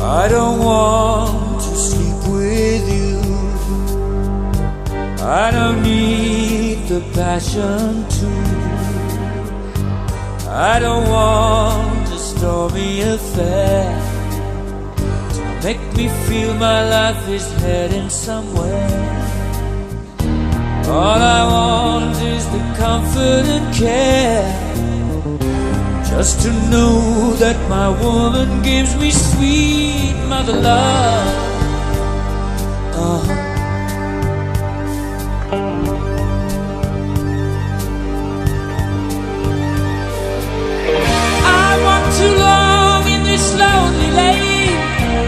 I don't want to sleep with you. I don't need the passion to. I don't want a stormy affair to make me feel my life is heading somewhere. All I want is the comfort and care, just to know that my woman gives me sweet mother love. I walked too long in this lonely lane.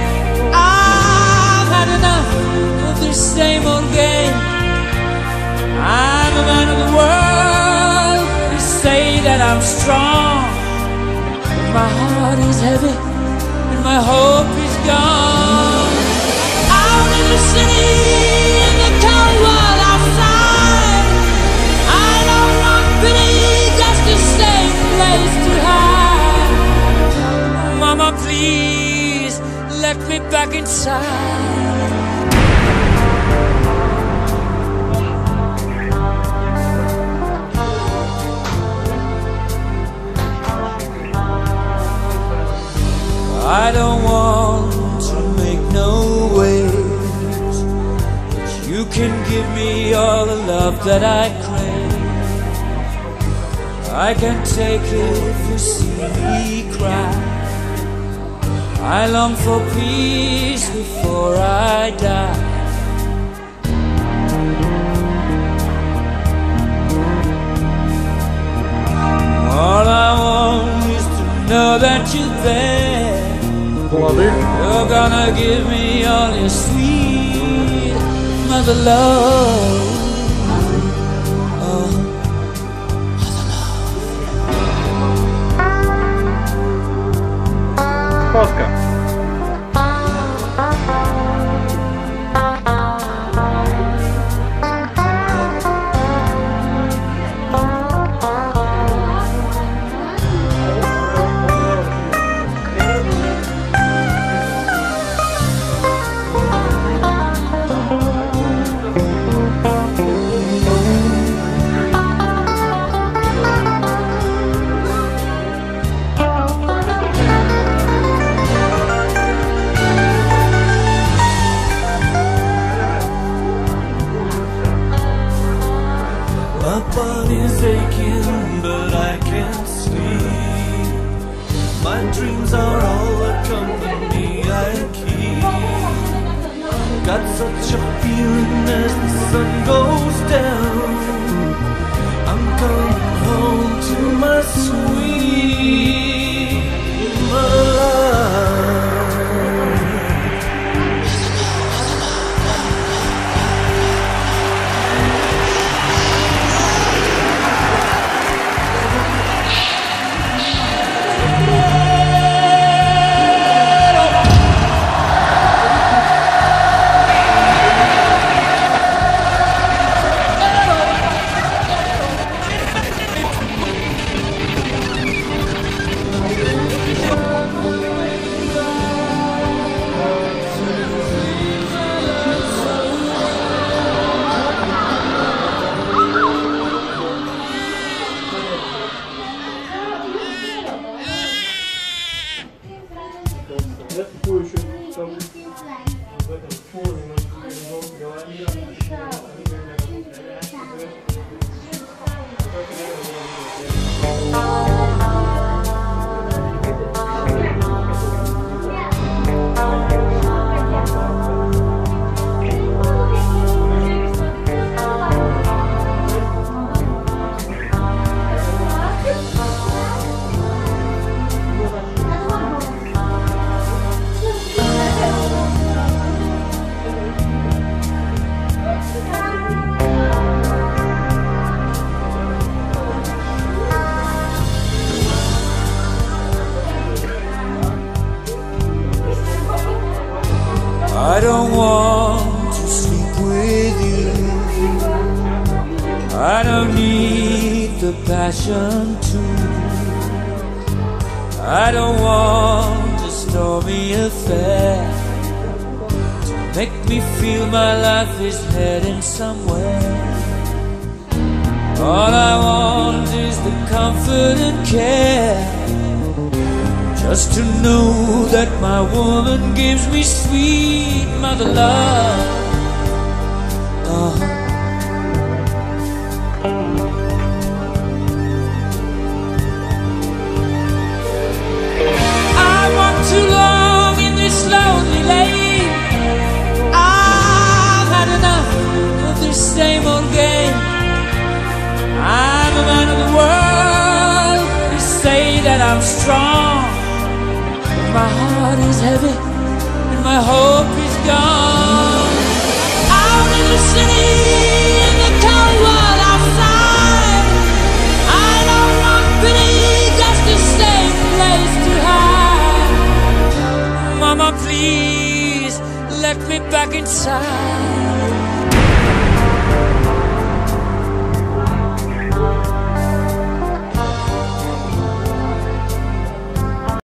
I've had enough of this same old game. I'm a man of the world. They say that I'm strong, but my heart is heavy and my hope is gone. Out in the city, in the cold world outside, I don't want pity, just a safe place to hide. Mama, please let me back inside. I don't want to make no waves, but you can give me all the love that I crave. I can take it if you see me cry. I long for peace before I die. All I want is to know that you're there. You're gonna give me all your sweet mother love. Oh, mother love. Polska. My body's aching, but I can't sleep. My dreams are all the company I keep. Got such a feeling as the sun goes down, I'm coming home to my sweet mother. I don't want to sleep with you. I don't need the passion to. I don't want to start saw me a fair, make me feel my life is heading somewhere. All I want is the comfort and care, just to know that my woman gives me sweet mother love. I walked too long in this lonely lane. I've had enough of this same old game. I'm a man of the world. They say that I'm strong, but my heart is heavy and my hope is gone. Out in the city, in the cold world outside, I don't want pity, just a safe place to hide. Mama, please let me back inside.